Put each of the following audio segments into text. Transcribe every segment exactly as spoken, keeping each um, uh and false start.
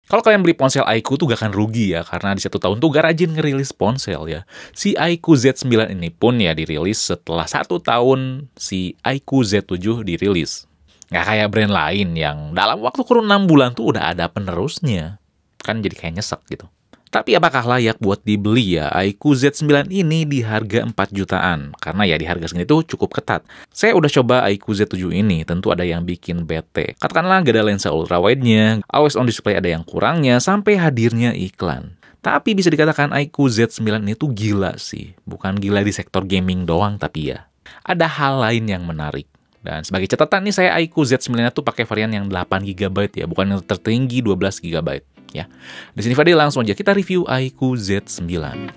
Kalau kalian beli ponsel iQOO tuh gak akan rugi ya, karena di satu tahun tuh gak rajin ngerilis ponsel ya. Si iQOO Z sembilan ini pun ya dirilis setelah satu tahun si iQOO Z tujuh dirilis. Nggak kayak brand lain yang dalam waktu kurun enam bulan tuh udah ada penerusnya. Kan jadi kayak nyesek gitu. Tapi apakah layak buat dibeli ya iQOO Z sembilan ini di harga empat jutaan? Karena ya di harga segini tuh cukup ketat. Saya udah coba iQOO Z tujuh ini, tentu ada yang bikin bete. Katakanlah gak ada lensa ultrawide-nya, always on display ada yang kurangnya, sampai hadirnya iklan. Tapi bisa dikatakan iQOO Z sembilan ini tuh gila sih. Bukan gila di sektor gaming doang, tapi ya ada hal lain yang menarik. Dan sebagai catatan nih, saya iQOO Z sembilan tuh pakai varian yang delapan giga byte ya, bukan yang tertinggi dua belas giga byte. Ya. Di sini Fadil langsung aja kita review iQOO Z sembilan.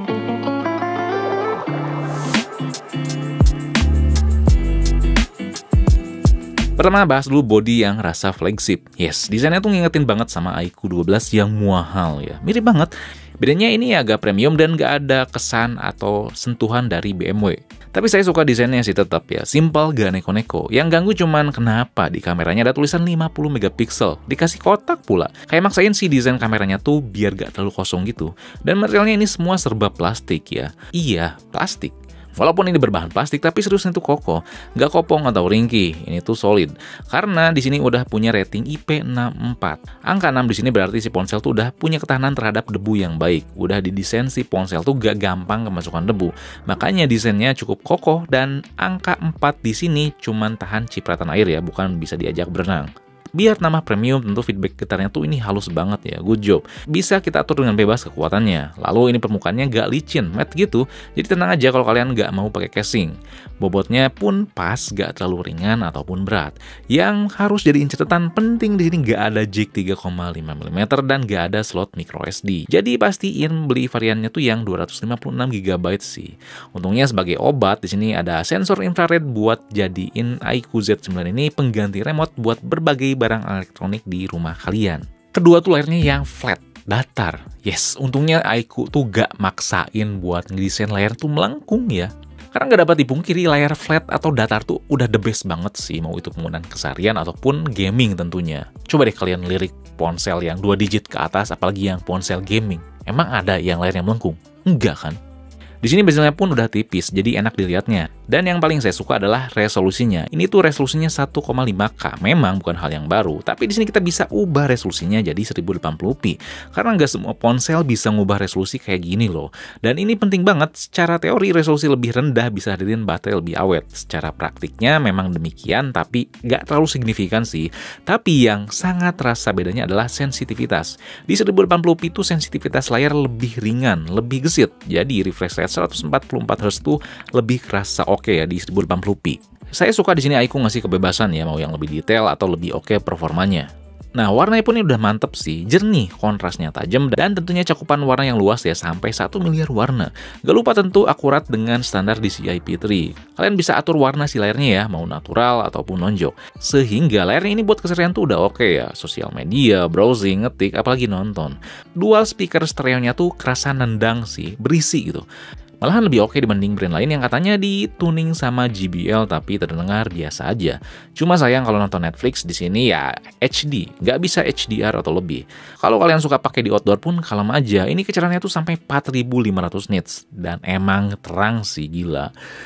Pertama bahas dulu body yang rasa flagship. Yes, desainnya tuh ngingetin banget sama iQOO dua belas yang mahal ya. Mirip banget. Bedanya ini agak premium dan gak ada kesan atau sentuhan dari B M W. Tapi saya suka desainnya sih tetap ya, simple gak neko-neko. Yang ganggu cuman kenapa di kameranya ada tulisan lima puluh megapiksel, dikasih kotak pula. Kayak maksain sih desain kameranya tuh biar gak terlalu kosong gitu. Dan materialnya ini semua serba plastik ya. Iya, plastik. Walaupun ini berbahan plastik, tapi seriusnya tuh kokoh, nggak kopong atau ringkih. Ini tuh solid. Karena di sini udah punya rating I P enam puluh empat. Angka enam di sini berarti si ponsel tuh udah punya ketahanan terhadap debu yang baik. Udah didesain si ponsel tuh gak gampang kemasukan debu. Makanya desainnya cukup kokoh dan angka empat di sini cuman tahan cipratan air ya, bukan bisa diajak berenang. Biar nama premium, tentu feedback getarnya tuh ini halus banget ya, good job. Bisa kita atur dengan bebas kekuatannya. Lalu ini permukaannya gak licin, matte gitu. Jadi tenang aja kalau kalian gak mau pakai casing. Bobotnya pun pas, gak terlalu ringan ataupun berat. Yang harus jadiin catatan penting di sini gak ada jack tiga koma lima milimeter dan gak ada slot micro S D. Jadi pastiin beli variannya tuh yang dua ratus lima puluh enam giga byte sih. Untungnya sebagai obat di sini ada sensor infrared buat jadiin iQOO Z sembilan ini pengganti remote buat berbagai barang elektronik di rumah kalian. Kedua tuh layarnya yang flat, datar. Yes, untungnya iQOO tuh gak maksain buat ngedesain layar tuh melengkung ya. Karena nggak dapat dipungkiri layar flat atau datar tuh udah the best banget sih, mau itu penggunaan keseharian ataupun gaming tentunya. Coba deh kalian lirik ponsel yang dua digit ke atas, apalagi yang ponsel gaming. Emang ada yang layarnya melengkung? Enggak kan? Di sini bezelnya pun udah tipis, jadi enak dilihatnya. Dan yang paling saya suka adalah resolusinya. Ini tuh resolusinya satu koma lima K. Memang bukan hal yang baru, tapi di sini kita bisa ubah resolusinya jadi seribu delapan puluh p. Karena nggak semua ponsel bisa ngubah resolusi kayak gini loh. Dan ini penting banget, secara teori resolusi lebih rendah bisa hadirin baterai lebih awet. Secara praktiknya memang demikian, tapi nggak terlalu signifikan sih. Tapi yang sangat terasa bedanya adalah sensitivitas. Di seribu delapan puluh p itu sensitivitas layar lebih ringan, lebih gesit. Jadi refresh rate seratus empat puluh empat hertz tuh lebih kerasa oke ya di seribu delapan puluh p. Saya suka di sini iQOO ngasih kebebasan ya, mau yang lebih detail atau lebih oke performanya. Nah, warnanya pun ini udah mantep sih, jernih, kontrasnya tajam, dan tentunya cakupan warna yang luas ya, sampai satu miliar warna. Gak lupa tentu akurat dengan standar D C I P tiga. Kalian bisa atur warna si layarnya ya, mau natural ataupun nonjok. Sehingga layarnya ini buat keseharian tuh udah oke ya, sosial media, browsing, ngetik, apalagi nonton. Dual speaker stereonya tuh kerasa nendang sih, berisi gitu. Malahan lebih oke dibanding brand lain yang katanya di tuning sama J B L tapi terdengar biasa aja. Cuma sayang kalau nonton Netflix di sini ya H D, nggak bisa H D R atau lebih. Kalau kalian suka pakai di outdoor pun kalem aja. Ini kecerahannya tuh sampai empat ribu lima ratus nits dan emang terang sih, gila.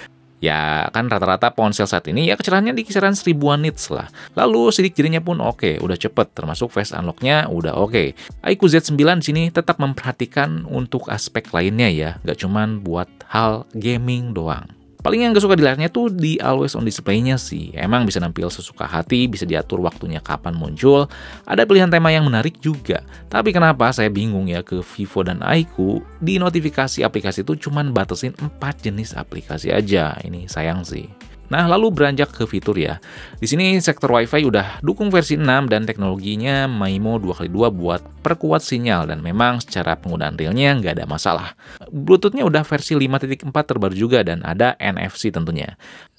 Ya kan rata-rata ponsel saat ini ya kecerahannya di kisaran seribuan nits lah. Lalu sidik jarinya pun oke, udah cepet, termasuk face unlock-nya udah oke. iQOO Z sembilan di sini tetap memperhatikan untuk aspek lainnya ya, nggak cuman buat hal gaming doang. Paling yang gak suka di layarnya tuh di always on display-nya sih. Emang bisa nampil sesuka hati, bisa diatur waktunya kapan muncul. Ada pilihan tema yang menarik juga. Tapi kenapa saya bingung ya ke Vivo dan iQOO, di notifikasi aplikasi itu cuman batasin empat jenis aplikasi aja. Ini sayang sih. Nah, lalu beranjak ke fitur ya. Di sini sektor WiFi udah dukung versi enam dan teknologinya MIMO dua kali dua buat perkuat sinyal, dan memang secara penggunaan realnya nggak ada masalah. Bluetooth-nya udah versi lima titik empat terbaru juga dan ada N F C tentunya.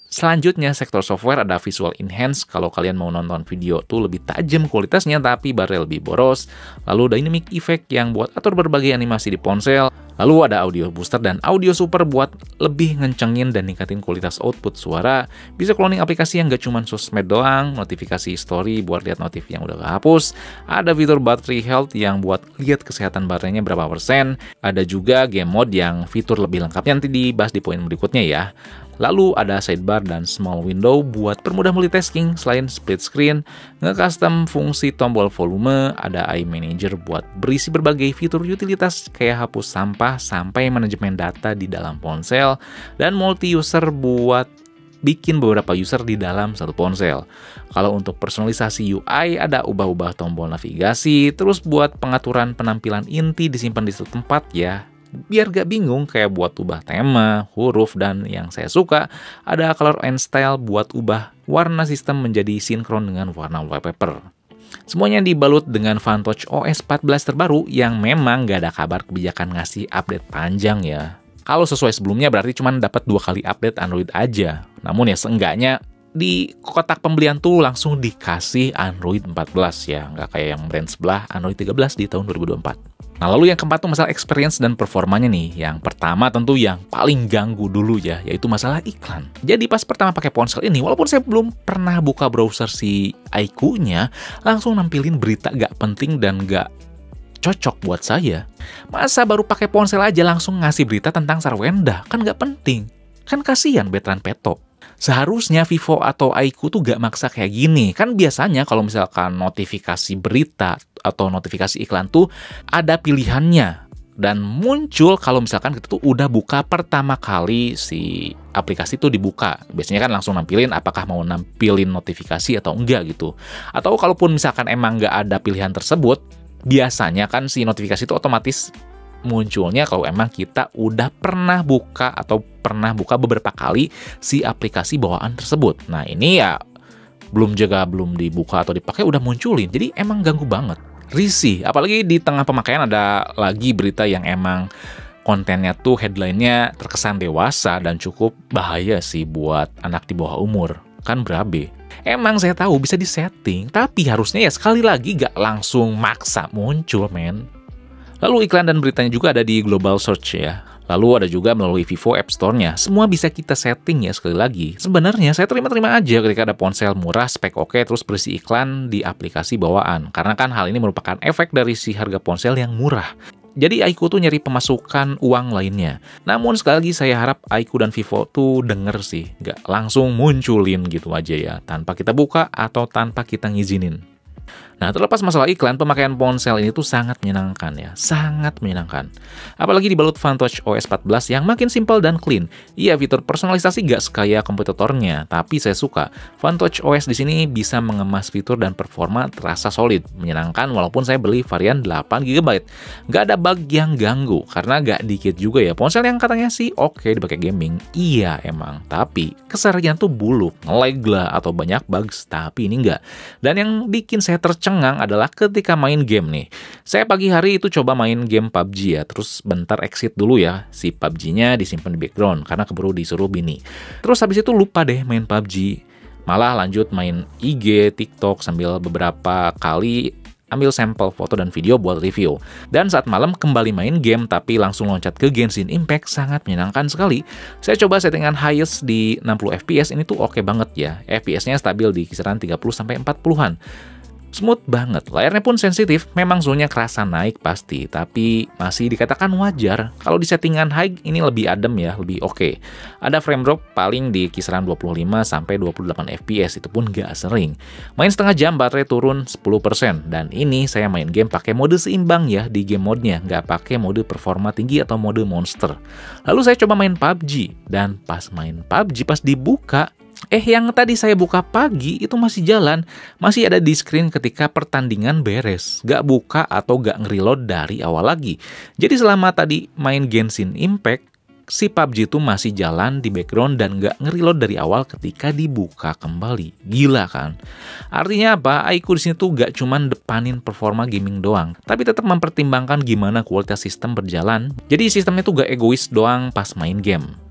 Selanjutnya, sektor software ada visual enhance. Kalau kalian mau nonton video tuh lebih tajam kualitasnya tapi baterai lebih boros. Lalu dynamic effect yang buat atur berbagai animasi di ponsel. Lalu ada audio booster dan audio super buat lebih ngencengin dan ningkatin kualitas output suara. Bisa cloning aplikasi yang gak cuma sosmed doang, notifikasi story buat lihat notif yang udah kehapus. Ada fitur battery health yang buat lihat kesehatan baterainya berapa persen. Ada juga game mode yang fitur lebih lengkapnya nanti dibahas di poin berikutnya ya. Lalu ada sidebar dan small window buat permudah multitasking selain split screen, nge-custom fungsi tombol volume, ada iManager buat berisi berbagai fitur utilitas kayak hapus sampah sampai manajemen data di dalam ponsel, dan multi-user buat bikin beberapa user di dalam satu ponsel. Kalau untuk personalisasi U I ada ubah-ubah tombol navigasi, terus buat pengaturan penampilan inti disimpan di satu tempat ya. Biar gak bingung kayak buat ubah tema, huruf, dan yang saya suka ada color and style buat ubah warna sistem menjadi sinkron dengan warna wallpaper. Semuanya dibalut dengan FunTouch O S empat belas terbaru yang memang gak ada kabar kebijakan ngasih update panjang ya. Kalau sesuai sebelumnya berarti cuma dapat dua kali update Android aja. Namun ya seenggaknya di kotak pembelian tuh langsung dikasih Android empat belas ya, nggak kayak yang brand sebelah Android tiga belas di tahun dua ribu dua puluh empat. Nah lalu yang keempat tuh masalah experience dan performanya nih. Yang pertama tentu yang paling ganggu dulu ya, yaitu masalah iklan. Jadi pas pertama pakai ponsel ini, walaupun saya belum pernah buka browser si I Q nya, langsung nampilin berita gak penting dan gak cocok buat saya. Masa baru pakai ponsel aja langsung ngasih berita tentang Sarwenda? Kan gak penting. Kan kasihan Betran Peto. Seharusnya Vivo atau I Q tuh gak maksa kayak gini. Kan biasanya kalau misalkan notifikasi berita atau notifikasi iklan tuh ada pilihannya. Dan muncul kalau misalkan kita tuh udah buka pertama kali si aplikasi tuh dibuka. Biasanya kan langsung nampilin apakah mau nampilin notifikasi atau enggak gitu. Atau kalaupun misalkan emang gak ada pilihan tersebut, biasanya kan si notifikasi itu otomatis munculnya kalau emang kita udah pernah buka atau pernah buka beberapa kali si aplikasi bawaan tersebut. Nah ini ya belum juga belum dibuka atau dipakai udah munculin. Jadi emang ganggu banget. Risih. Apalagi di tengah pemakaian ada lagi berita yang emang kontennya tuh headline-nya terkesan dewasa dan cukup bahaya sih buat anak di bawah umur. Kan berabe. Emang saya tahu bisa disetting, tapi harusnya ya sekali lagi gak langsung maksa muncul men. Lalu iklan dan beritanya juga ada di global search ya. Lalu ada juga melalui Vivo App Store-nya. Semua bisa kita setting ya sekali lagi. Sebenarnya saya terima-terima aja ketika ada ponsel murah, spek oke, terus berisi iklan di aplikasi bawaan. Karena kan hal ini merupakan efek dari si harga ponsel yang murah. Jadi I Q tuh nyari pemasukan uang lainnya. Namun sekali lagi saya harap I Q dan Vivo tuh denger sih. Nggak langsung munculin gitu aja ya. Tanpa kita buka atau tanpa kita ngizinin. Nah, terlepas masalah iklan, pemakaian ponsel ini tuh sangat menyenangkan ya, sangat menyenangkan. Apalagi dibalut FunTouch O S empat belas yang makin simpel dan clean. Iya, fitur personalisasi gak sekaya kompetitornya, tapi saya suka. FunTouch O S di sini bisa mengemas fitur dan performa terasa solid, menyenangkan walaupun saya beli varian delapan giga byte. Gak ada bug yang ganggu, karena gak dikit juga ya. Ponsel yang katanya sih oke dipakai gaming, iya emang, tapi keseharian tuh buluk, nge-lag lah atau banyak bugs, tapi ini enggak. Dan yang bikin saya tercengang cengang adalah ketika main game nih. Saya pagi hari itu coba main game P U B G ya, terus bentar exit dulu ya, si P U B G-nya disimpan di background karena keburu disuruh bini. Terus habis itu lupa deh main P U B G, malah lanjut main I G, TikTok sambil beberapa kali ambil sampel foto dan video buat review. Dan saat malam kembali main game tapi langsung loncat ke Genshin Impact, sangat menyenangkan sekali. Saya coba settingan highest di enam puluh F P S, ini tuh oke banget ya. F P S-nya stabil di kisaran tiga puluh sampai empat puluhan. Smooth banget, layarnya pun sensitif, memang zoomnya kerasa naik pasti, tapi masih dikatakan wajar. Kalau di settingan high ini lebih adem ya, lebih oke. Ada frame drop paling di kisaran dua puluh lima sampai dua puluh delapan F P S, itu pun gak sering. Main setengah jam baterai turun sepuluh persen, dan ini saya main game pakai mode seimbang ya di game mode-nya, gak pakai mode performa tinggi atau mode monster. Lalu saya coba main P U B G, dan pas main P U B G pas dibuka, Eh, yang tadi saya buka pagi itu masih jalan, masih ada di screen ketika pertandingan beres. Gak buka atau gak nge-reload dari awal lagi. Jadi selama tadi main Genshin Impact, si P U B G itu masih jalan di background dan gak nge-reload dari awal ketika dibuka kembali. Gila kan? Artinya apa? I Q di sini tuh gak cuman depanin performa gaming doang, tapi tetap mempertimbangkan gimana kualitas sistem berjalan. Jadi sistemnya tuh gak egois doang pas main game.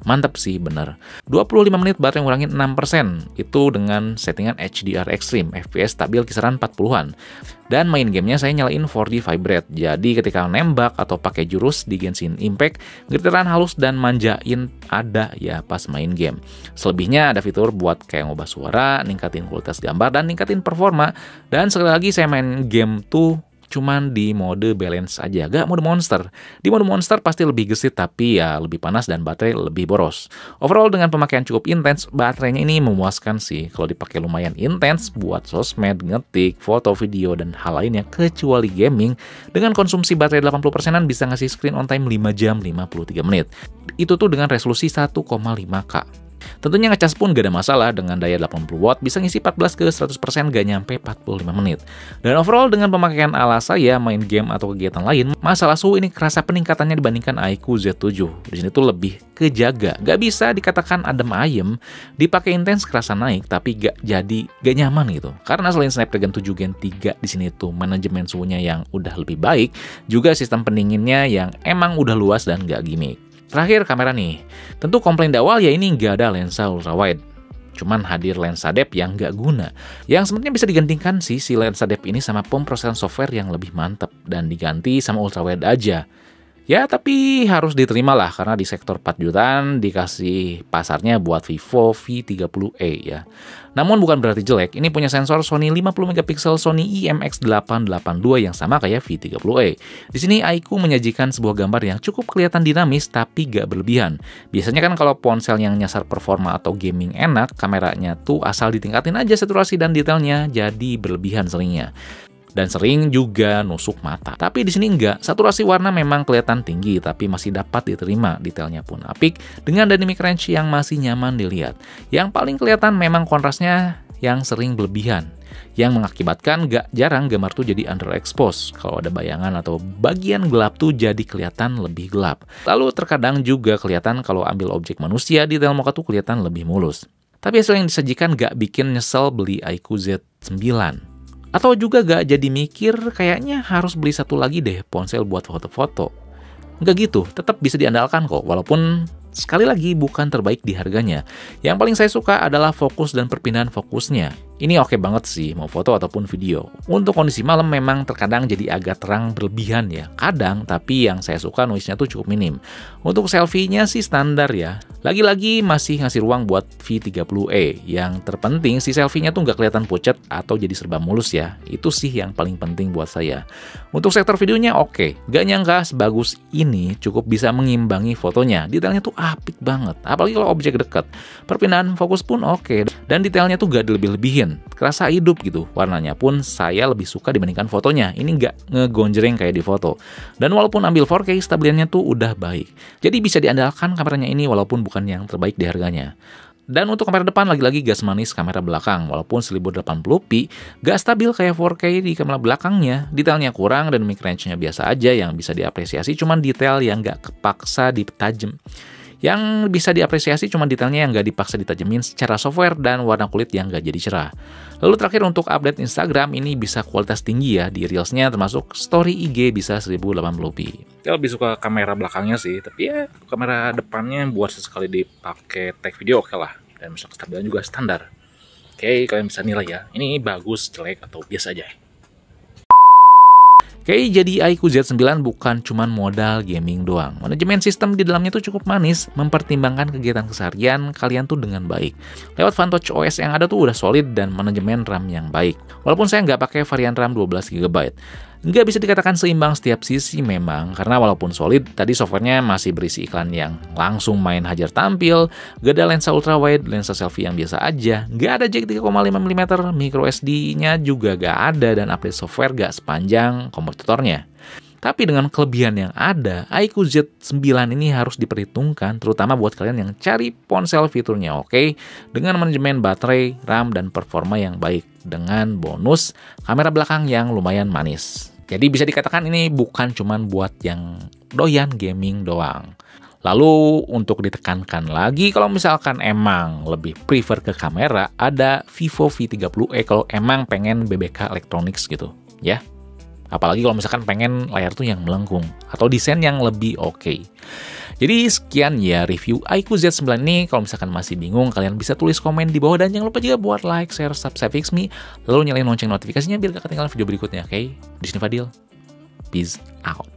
Mantap sih, bener. dua puluh lima menit baterai ngurangin enam persen. Itu dengan settingan H D R Extreme, F P S stabil kisaran empat puluhan. Dan main gamenya saya nyalain four D Vibrate. Jadi ketika nembak atau pakai jurus di Genshin Impact, getaran halus dan manjain ada ya pas main game. Selebihnya ada fitur buat kayak ngubah suara, ningkatin kualitas gambar, dan ningkatin performa. Dan sekali lagi saya main game tuh cuman di mode balance aja, gak mode monster. Di mode monster pasti lebih gesit tapi ya lebih panas dan baterai lebih boros. Overall dengan pemakaian cukup intens, baterainya ini memuaskan sih. Kalau dipakai lumayan intens buat sosmed, ngetik, foto, video, dan hal lainnya kecuali gaming, dengan konsumsi baterai delapan puluh persenan bisa ngasih screen on time lima jam lima puluh tiga menit. Itu tuh dengan resolusi satu koma lima K. Tentunya ngecas pun gak ada masalah, dengan daya delapan puluh watt bisa ngisi empat belas ke seratus persen gak nyampe empat puluh lima menit. Dan overall dengan pemakaian ala saya main game atau kegiatan lain, masalah suhu ini kerasa peningkatannya dibandingkan iQOO Z tujuh. Di sini tuh lebih kejaga, gak bisa dikatakan adem ayem, dipakai intens kerasa naik tapi gak jadi gak nyaman gitu. Karena selain Snapdragon tujuh Gen tiga di sini tuh manajemen suhunya yang udah lebih baik, juga sistem pendinginnya yang emang udah luas dan gak gimmick. Terakhir kamera nih, tentu komplain di awal ya ini nggak ada lensa ultrawide. Cuman hadir lensa depth yang nggak guna. Yang sebenarnya bisa digantikan sih si lensa depth ini sama pemrosesan software yang lebih mantap dan diganti sama ultrawide aja. Ya tapi harus diterima lah karena di sektor empat jutaan dikasih pasarnya buat Vivo V tiga puluh E ya. Namun bukan berarti jelek, ini punya sensor Sony lima puluh megapiksel Sony I M X delapan delapan dua yang sama kayak V tiga puluh E. Di sini iQOO menyajikan sebuah gambar yang cukup kelihatan dinamis tapi gak berlebihan. Biasanya kan kalau ponsel yang nyasar performa atau gaming enak, kameranya tuh asal ditingkatin aja saturasi dan detailnya jadi berlebihan seringnya. Dan sering juga nusuk mata. Tapi di sini enggak, saturasi warna memang kelihatan tinggi, tapi masih dapat diterima, detailnya pun apik, dengan dynamic range yang masih nyaman dilihat. Yang paling kelihatan memang kontrasnya yang sering berlebihan, yang mengakibatkan gak jarang gambar tuh jadi underexpose. Kalau ada bayangan atau bagian gelap tuh jadi kelihatan lebih gelap. Lalu terkadang juga kelihatan kalau ambil objek manusia, detail muka tuh kelihatan lebih mulus. Tapi hasil yang disajikan gak bikin nyesel beli iQOO Z sembilan. Atau juga gak jadi mikir kayaknya harus beli satu lagi deh ponsel buat foto-foto. Nggak gitu, tetap bisa diandalkan kok, walaupun sekali lagi bukan terbaik di harganya. Yang paling saya suka adalah fokus dan perpindahan fokusnya. Ini oke banget sih, mau foto ataupun video. Untuk kondisi malam memang terkadang jadi agak terang berlebihan ya. Kadang, tapi yang saya suka noise-nya tuh cukup minim. Untuk selfie-nya sih standar ya. Lagi-lagi masih ngasih ruang buat V tiga puluh E. Yang terpenting si selfie-nya tuh nggak kelihatan pucat atau jadi serba mulus ya. Itu sih yang paling penting buat saya. Untuk sektor videonya oke. Gak nyangka sebagus ini cukup bisa mengimbangi fotonya. Detailnya tuh apik banget. Apalagi kalau objek dekat. Perpindahan fokus pun oke. Dan detailnya tuh gak dilebih-lebihin. Kerasa hidup gitu. Warnanya pun saya lebih suka dibandingkan fotonya. Ini nggak ngegonjreng kayak di foto. Dan walaupun ambil four K, stabilannya tuh udah baik. Jadi bisa diandalkan kameranya ini walaupun bukan yang terbaik di harganya. Dan untuk kamera depan lagi-lagi gas manis kamera belakang. Walaupun seribu delapan puluh p, gak stabil kayak four K di kamera belakangnya. Detailnya kurang dan mic range-nya biasa aja yang bisa diapresiasi. Cuman detail yang gak kepaksa ditajem. Yang bisa diapresiasi cuma detailnya yang nggak dipaksa ditajemin secara software dan warna kulit yang nggak jadi cerah. Lalu terakhir untuk update Instagram, ini bisa kualitas tinggi ya di Reels-nya, termasuk story I G bisa seribu delapan puluh p. Ya lebih suka kamera belakangnya sih, tapi ya kamera depannya buat sesekali dipakai tag video oke lah. Dan bisa kestabilan juga standar. Oke, kalian bisa nilai ya, ini bagus, jelek, atau biasa aja. Oke, jadi iQOO Z sembilan bukan cuma modal gaming doang. Manajemen sistem di dalamnya tuh cukup manis, mempertimbangkan kegiatan keseharian kalian tuh dengan baik. Lewat FunTouch O S yang ada tuh udah solid dan manajemen RAM yang baik. Walaupun saya nggak pakai varian RAM dua belas giga byte. Nggak bisa dikatakan seimbang setiap sisi memang, karena walaupun solid, tadi softwarenya masih berisi iklan yang langsung main hajar tampil, gak ada lensa ultrawide, lensa selfie yang biasa aja, nggak ada jack tiga koma lima milimeter, micro S D-nya juga gak ada, dan update software gak sepanjang kompetitornya. Tapi dengan kelebihan yang ada, iQOO Z sembilan ini harus diperhitungkan, terutama buat kalian yang cari ponsel fiturnya oke, dengan manajemen baterai, RAM, dan performa yang baik, dengan bonus kamera belakang yang lumayan manis. Jadi bisa dikatakan ini bukan cuman buat yang doyan gaming doang. Lalu untuk ditekankan lagi, kalau misalkan emang lebih prefer ke kamera, ada Vivo V tiga puluh E kalau emang pengen B B K Electronics gitu, ya. Apalagi kalau misalkan pengen layar tuh yang melengkung atau desain yang lebih oke. Jadi sekian ya review iQOO Z sembilan ini. Kalau misalkan masih bingung, kalian bisa tulis komen di bawah. Dan jangan lupa juga buat like, share, subscribe Fixme. Lalu nyalain lonceng notifikasinya biar gak ketinggalan video berikutnya, oke? Okay? Di sini Fadil. Peace out.